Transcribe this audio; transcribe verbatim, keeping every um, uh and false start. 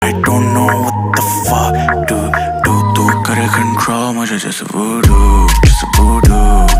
I don't know what the fuck do do do करे control मुझे जैसे voodoo, जैसे voodoo.